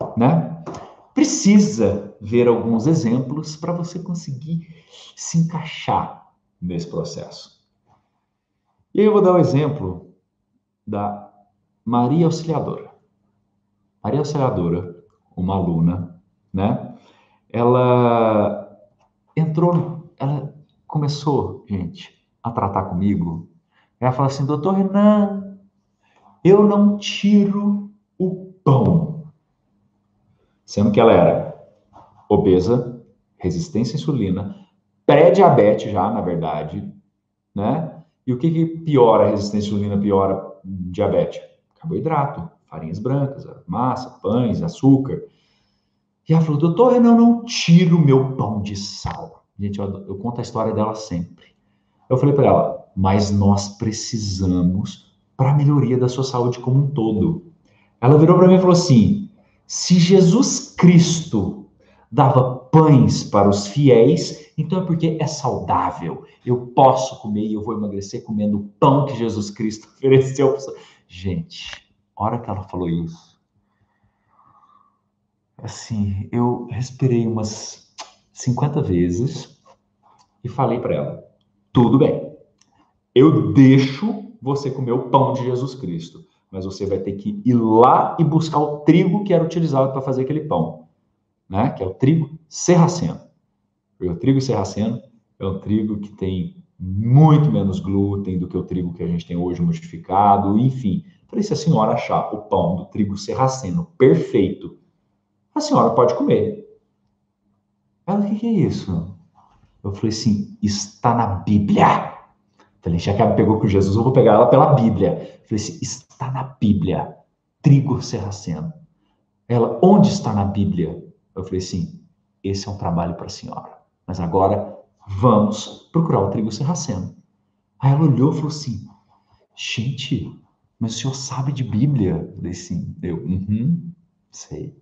né? Precisa ver alguns exemplos para você conseguir se encaixar nesse processo. E aí eu vou dar o exemplo da Maria Auxiliadora. Maria Auxiliadora, uma aluna, né? Ela entrou, ela começou, gente, a tratar comigo. Ela falou assim, doutor Renan, eu não tiro o pão. Sendo que ela era obesa, resistência à insulina, pré-diabetes já, na verdade, né? E o que, que piora a resistência à insulina, piora diabetes? Carboidrato, farinhas brancas, massa, pães, açúcar. E ela falou, doutor, eu não, não tiro o meu pão de sal. Gente, eu, eu conto a história dela sempre. Eu falei para ela, mas nós precisamos para a melhoria da sua saúde como um todo. Ela virou para mim e falou assim, se Jesus Cristo dava pães para os fiéis, então é porque é saudável. Eu posso comer e eu vou emagrecer comendo o pão que Jesus Cristo ofereceu. Gente, a hora que ela falou isso, assim, eu respirei umas cinquenta vezes e falei para ela, tudo bem, eu deixo você comer o pão de Jesus Cristo, mas você vai ter que ir lá e buscar o trigo que era utilizado para fazer aquele pão, né? Que é o trigo sarraceno. O trigo sarraceno é um trigo que tem muito menos glúten do que o trigo que a gente tem hoje modificado, enfim. Falei, se a senhora achar o pão do trigo sarraceno perfeito, a senhora pode comer. Ela, o que, que é isso? Eu falei assim, está na Bíblia. Falei, já que ela pegou com Jesus, eu vou pegar ela pela Bíblia. Falei assim, está na Bíblia, trigo sarraceno. Ela, onde está na Bíblia? Eu falei assim, esse é um trabalho para a senhora. Mas agora, vamos procurar o trigo sarraceno. Aí ela olhou e falou assim, gente, mas o senhor sabe de Bíblia? Eu falei assim, eu, uhum, sei.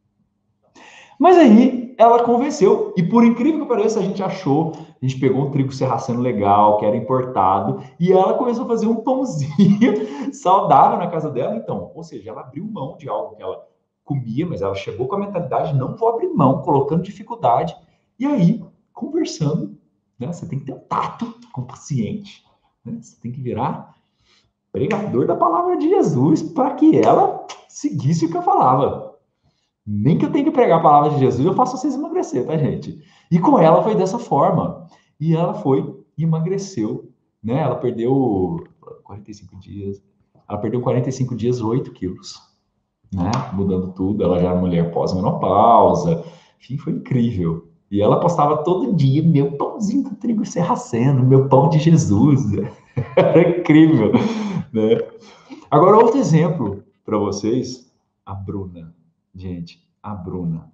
Mas aí ela convenceu, e por incrível que pareça, a gente achou, a gente pegou um trigo sarraceno legal, que era importado, e ela começou a fazer um pãozinho saudável na casa dela, então, ou seja, ela abriu mão de algo que ela comia, mas ela chegou com a mentalidade, não vou abrir mão, colocando dificuldade, e aí, conversando, né, você tem que ter um tato com o paciente, né, você tem que virar pregador da palavra de Jesus, para que ela seguisse o que eu falava. Nem que eu tenha que pregar a palavra de Jesus, eu faço vocês emagrecer, tá, gente? E com ela foi dessa forma. E ela foi e emagreceu, né? Ela perdeu quarenta e cinco dias. Ela perdeu quarenta e cinco dias, oito quilos, né? Mudando tudo. Ela já era mulher pós-menopausa. Enfim, foi incrível. E ela postava todo dia, meu pãozinho do trigo sarraceno, meu pão de Jesus. Era incrível, né? Agora, outro exemplo para vocês, a Bruna. Gente, a Bruna.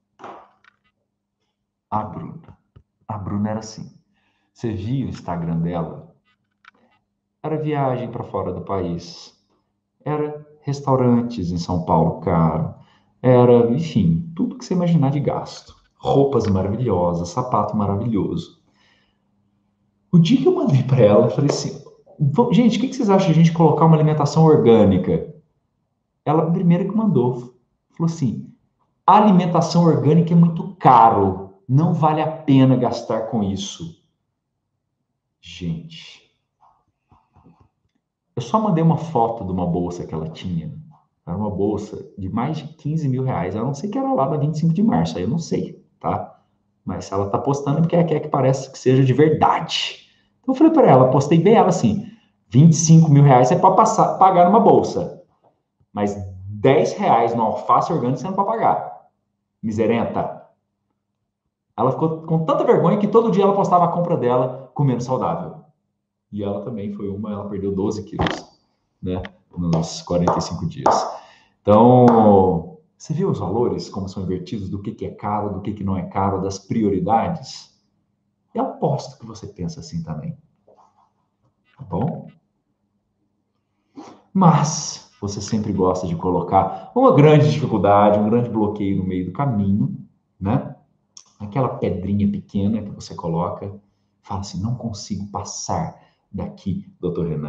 A Bruna. A Bruna era assim. Você via o Instagram dela? Era viagem para fora do país. Era restaurantes em São Paulo caro. Era, enfim, tudo que você imaginar de gasto. Roupas maravilhosas, sapato maravilhoso. O dia que eu mandei para ela, eu falei assim: gente, o que vocês acham de a gente colocar uma alimentação orgânica? Ela, primeiro que mandou, falou assim: a alimentação orgânica é muito caro, não vale a pena gastar com isso. Gente, eu só mandei uma foto de uma bolsa que ela tinha. Era uma bolsa de mais de quinze mil reais. Eu não sei que era lá da vinte e cinco de março, aí eu não sei, tá? Mas se ela tá postando é porque ela quer que pareça que seja de verdade. Então eu falei para ela, postei bem ela assim, vinte e cinco mil reais é para passar, pagar numa bolsa. Mas dez reais no alface orgânico você não pode pagar. Miserenta. Ela ficou com tanta vergonha que todo dia ela postava a compra dela comendo saudável. E ela também foi uma, ela perdeu doze quilos, né, nos quarenta e cinco dias. Então, você viu os valores, como são invertidos, do que, que é caro, do que, que não é caro, das prioridades? Eu aposto que você pensa assim também, tá bom? Mas você sempre gosta de colocar uma grande dificuldade, um grande bloqueio no meio do caminho, né? Aquela pedrinha pequena que você coloca, fala assim, não consigo passar daqui, doutor Renan.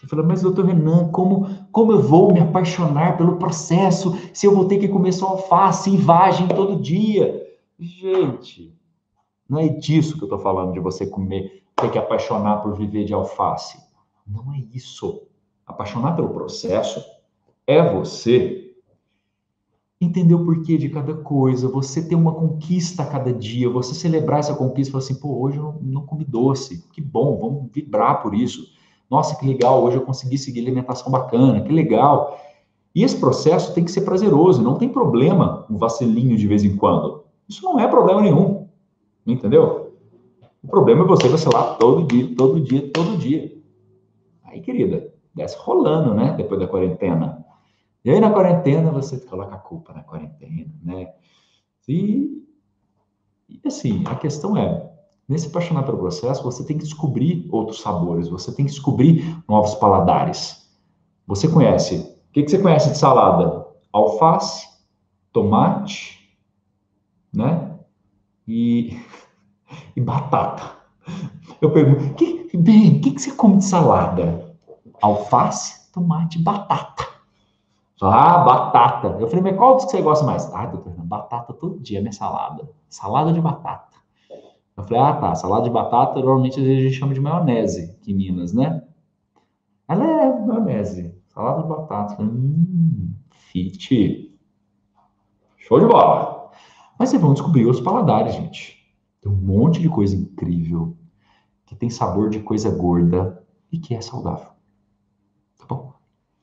Você fala, mas doutor Renan, como, como eu vou me apaixonar pelo processo se eu vou ter que comer só alface e vagem todo dia? Gente, não é disso que eu estou falando, de você comer, ter que apaixonar por viver de alface. Não é isso. Apaixonar pelo processo é você entender o porquê de cada coisa, você ter uma conquista a cada dia, você celebrar essa conquista e falar assim, pô, hoje eu não, não comi doce, que bom, vamos vibrar por isso. Nossa, que legal, hoje eu consegui seguir alimentação bacana, que legal. E esse processo tem que ser prazeroso, não tem problema um vacilinho de vez em quando. Isso não é problema nenhum, entendeu? O problema é você vacilar todo dia, todo dia, todo dia. Aí, querida, desce rolando, né, depois da quarentena. E aí, na quarentena, você coloca a culpa na quarentena, né? E, e assim, a questão é, nesse apaixonar pelo processo, você tem que descobrir outros sabores, você tem que descobrir novos paladares. Você conhece, o que, que você conhece de salada? Alface, tomate, né? E, e batata. Eu pergunto, que, bem, o que, que você come de salada? Alface, tomate e batata. Ah, batata. Eu falei, mas qual dos que você gosta mais? Ah, doutor, batata todo dia é minha salada. Salada de batata. Eu falei, ah, tá. Salada de batata, normalmente a gente chama de maionese aqui em Minas, né? Ela é maionese. Salada de batata. Hum, fit. Show de bola. Mas vocês vão descobrir os paladares, gente. Tem um monte de coisa incrível que tem sabor de coisa gorda e que é saudável. Tá bom?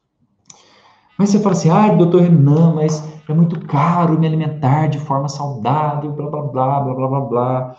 Mas você fala assim, ah, doutor Renan, mas é muito caro me alimentar de forma saudável, blá, blá, blá, blá, blá, blá, blá.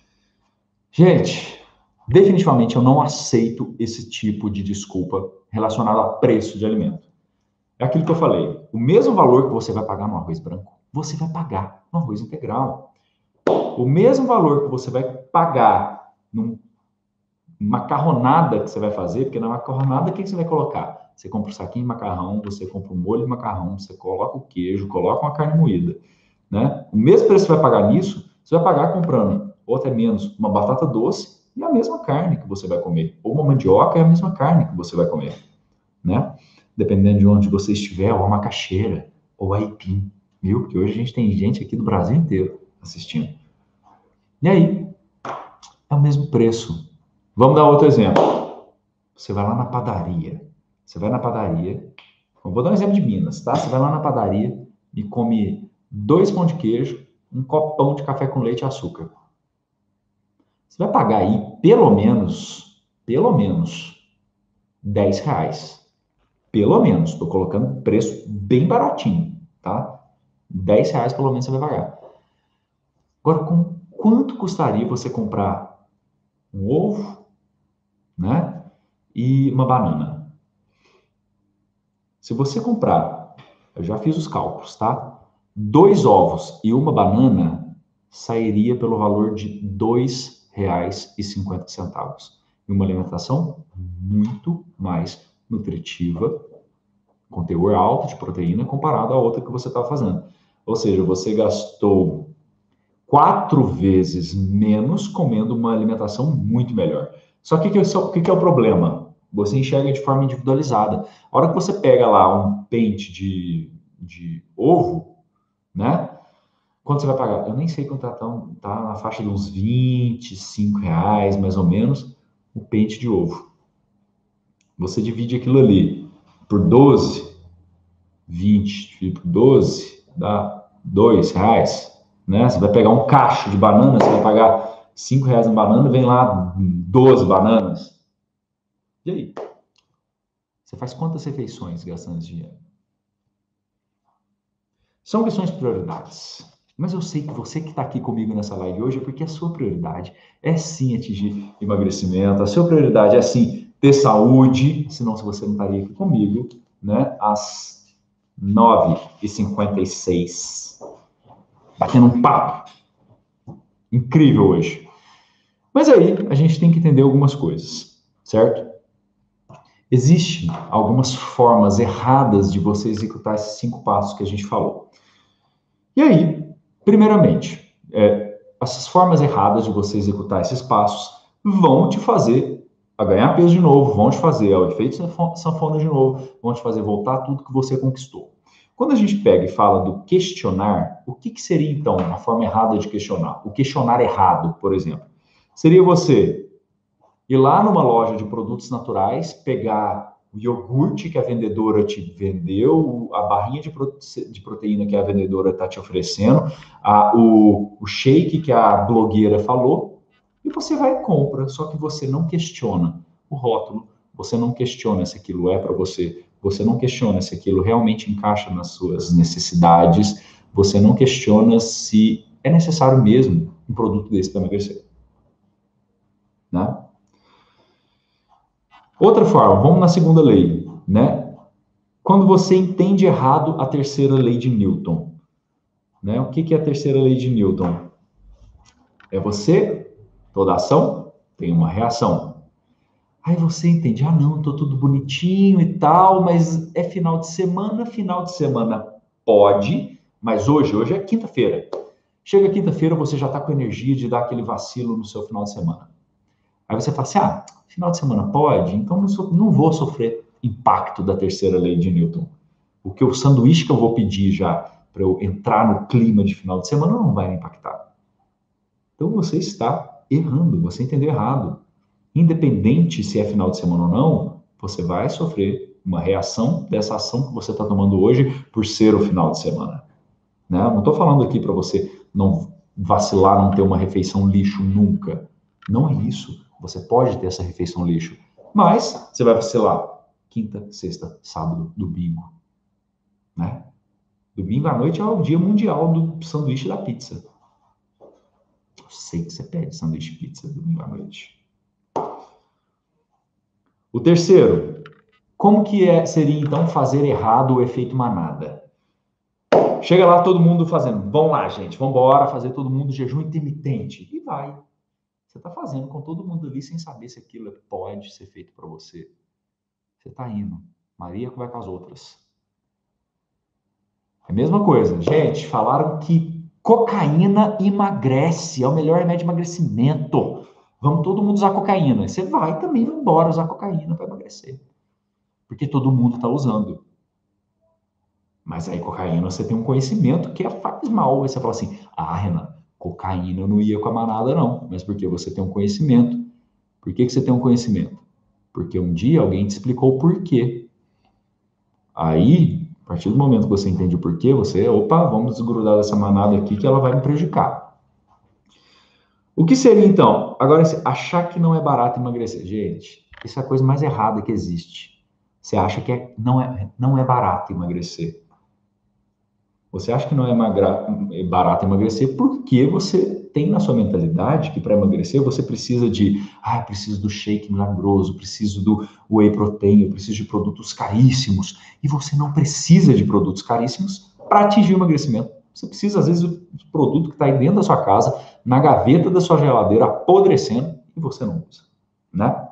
Gente, definitivamente eu não aceito esse tipo de desculpa relacionada a preço de alimento. É aquilo que eu falei, o mesmo valor que você vai pagar no arroz branco, você vai pagar no arroz integral. O mesmo valor que você vai pagar num macarronada que você vai fazer, porque na macarronada, o que você vai colocar? Você compra um saquinho de macarrão, você compra um molho de macarrão, você coloca o queijo, coloca uma carne moída, né? O mesmo preço que você vai pagar nisso, você vai pagar comprando, ou até menos, uma batata doce e a mesma carne que você vai comer. Ou uma mandioca é a mesma carne que você vai comer, né? Dependendo de onde você estiver, ou a macaxeira, ou a aipim, viu? Porque hoje a gente tem gente aqui do Brasil inteiro assistindo. E aí, é o mesmo preço. Vamos dar outro exemplo. Você vai lá na padaria. Você vai na padaria. Eu vou dar um exemplo de Minas, tá? Você vai lá na padaria e come dois pão de queijo, um copão de café com leite e açúcar. Você vai pagar aí pelo menos, pelo menos, dez reais. Pelo menos. Estou colocando preço bem baratinho, tá? dez reais pelo menos você vai pagar. Agora, com quanto custaria você comprar um ovo, né? E uma banana? Se você comprar, eu já fiz os cálculos, tá? Dois ovos e uma banana sairia pelo valor de dois reais e cinquenta centavos. E uma alimentação muito mais nutritiva, com teor alto de proteína, comparado à outra que você está fazendo. Ou seja, você gastou quatro vezes menos comendo uma alimentação muito melhor. Só que o que, que, que é o problema? Você enxerga de forma individualizada. A hora que você pega lá um pente de, de ovo, né? Quanto você vai pagar? Eu nem sei quanto tá, tá na faixa de uns vinte e cinco reais, mais ou menos, o pente de ovo. Você divide aquilo ali por doze, vinte por doze, dá dois reais, né? Você vai pegar um cacho de banana, você vai pagar cinco reais em banana, vem lá doze bananas. E aí? Você faz quantas refeições gastando esse dinheiro? São questões de prioridades. Mas eu sei que você que está aqui comigo nessa live hoje é porque a sua prioridade é sim atingir emagrecimento, a sua prioridade é sim ter saúde, senão se você não estaria aqui comigo, né, às nove e cinquenta e seis, batendo um papo incrível hoje. Mas aí a gente tem que entender algumas coisas, certo? Existem algumas formas erradas de você executar esses cinco passos que a gente falou. E aí, primeiramente, é, essas formas erradas de você executar esses passos vão te fazer a ganhar peso de novo, vão te fazer, ó, o efeito sanfona de novo, vão te fazer voltar tudo que você conquistou. Quando a gente pega e fala do questionar, o que, que seria, então, a forma errada de questionar? O questionar errado, por exemplo. Seria você ir lá numa loja de produtos naturais, pegar o iogurte que a vendedora te vendeu, a barrinha de, prote... de proteína que a vendedora está te oferecendo, a, o, o shake que a blogueira falou, e você vai e compra, só que você não questiona o rótulo, você não questiona se aquilo é para você, você não questiona se aquilo realmente encaixa nas suas necessidades, você não questiona se é necessário mesmo um produto desse para emagrecer. Né? Outra forma, vamos na segunda lei, né? Quando você entende errado a terceira lei de Newton, né? O que, que é a terceira lei de Newton? É você, toda ação tem uma reação. Aí você entende, ah não, tô tudo bonitinho e tal, mas é final de semana, final de semana pode, mas hoje, hoje é quinta-feira. Chega quinta-feira, você já tá com energia de dar aquele vacilo no seu final de semana. Aí você fala assim, ah, final de semana pode, então não, so, não vou sofrer impacto da terceira lei de Newton. Porque o sanduíche que eu vou pedir já para eu entrar no clima de final de semana não vai me impactar. Então você está errando, você entendeu errado. Independente se é final de semana ou não, você vai sofrer uma reação dessa ação que você está tomando hoje por ser o final de semana. Né? Não estou falando aqui para você não vacilar, não ter uma refeição lixo nunca. Não é isso. Você pode ter essa refeição lixo. Mas você vai vacilar quinta, sexta, sábado, domingo. Né? Domingo à noite é o dia mundial do sanduíche da pizza. Eu sei que você pede sanduíche de pizza domingo à noite. O terceiro, como que é, seria então fazer errado o efeito manada? Chega lá todo mundo fazendo, vamos lá gente, vamos embora fazer todo mundo jejum intermitente. E vai. Você está fazendo com todo mundo ali sem saber se aquilo pode ser feito para você. Você está indo. Maria vai com as outras. É a mesma coisa. Gente, falaram que cocaína emagrece, é o melhor remédio de emagrecimento. Vamos todo mundo usar cocaína. Você vai também embora usar cocaína para emagrecer. Porque todo mundo está usando. Mas aí cocaína você tem um conhecimento que faz mal. Aí você fala assim, ah, Renan, cocaína eu não ia com a manada não. Mas porque você tem um conhecimento. Por que, que você tem um conhecimento? Porque um dia alguém te explicou o porquê. Aí, a partir do momento que você entende o porquê, você, opa, vamos desgrudar dessa manada aqui que ela vai me prejudicar. O que seria então? Agora, achar que não é barato emagrecer. Gente, isso é a coisa mais errada que existe. Você acha que é, não, é, não é barato emagrecer. Você acha que não é, magra, é barato emagrecer porque você tem na sua mentalidade que para emagrecer você precisa de, ah, preciso do shake milagroso, preciso do whey protein, eu preciso de produtos caríssimos. E você não precisa de produtos caríssimos para atingir o emagrecimento. Você precisa, às vezes, do produto que está aí dentro da sua casa, na gaveta da sua geladeira, apodrecendo, e você não usa, né?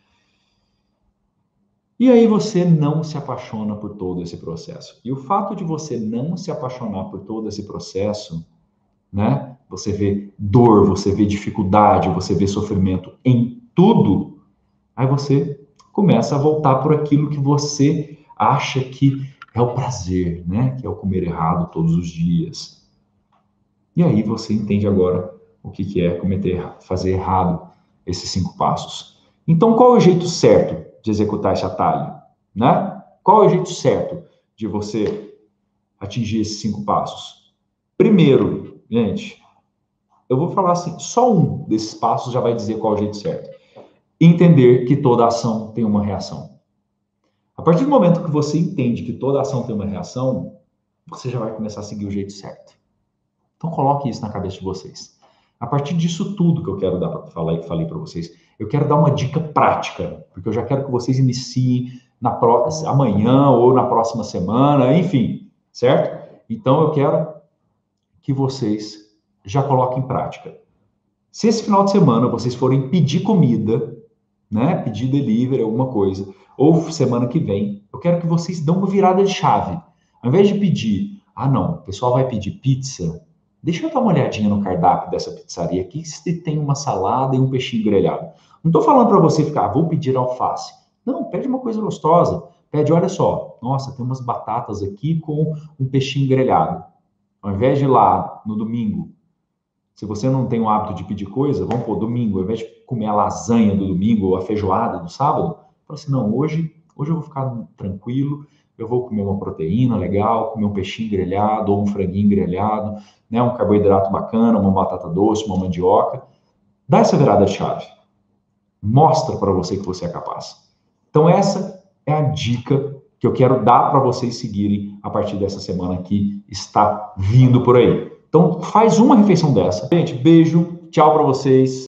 E aí você não se apaixona por todo esse processo. E o fato de você não se apaixonar por todo esse processo, né? Você vê dor, você vê dificuldade, você vê sofrimento em tudo, aí você começa a voltar por aquilo que você acha que é o prazer, né? Que é o comer errado todos os dias. E aí você entende agora o que, que é cometer, fazer errado esses cinco passos. Então, qual é o jeito certo de executar esse atalho, né? Qual é o jeito certo de você atingir esses cinco passos? Primeiro, gente, eu vou falar assim, só um desses passos já vai dizer qual é o jeito certo. Entender que toda ação tem uma reação. A partir do momento que você entende que toda ação tem uma reação, você já vai começar a seguir o jeito certo. Então coloque isso na cabeça de vocês. A partir disso tudo que eu quero dar para falar e falei para vocês, eu quero dar uma dica prática, porque eu já quero que vocês iniciem na pro... amanhã ou na próxima semana, enfim, certo? Então eu quero que vocês já coloquem em prática. Se esse final de semana vocês forem pedir comida, né, pedir delivery, alguma coisa, ou semana que vem, eu quero que vocês dão uma virada de chave. Ao invés de pedir, ah não, o pessoal vai pedir pizza, deixa eu dar uma olhadinha no cardápio dessa pizzaria aqui, se tem uma salada e um peixinho grelhado. Não estou falando para você ficar, vou pedir alface. Não, pede uma coisa gostosa. Pede, olha só, nossa, tem umas batatas aqui com um peixinho grelhado. Ao invés de ir lá no domingo, se você não tem o hábito de pedir coisa, vamos pôr domingo, ao invés de comer a lasanha do domingo ou a feijoada do sábado, fala assim, não, hoje, hoje eu vou ficar tranquilo, eu vou comer uma proteína legal, comer um peixinho grelhado ou um franguinho grelhado, né, um carboidrato bacana, uma batata doce, uma mandioca. Dá essa virada de chave. Mostra para você que você é capaz. Então essa é a dica que eu quero dar para vocês seguirem a partir dessa semana que está vindo por aí. Então faz uma refeição dessa. Gente, beijo, tchau para vocês.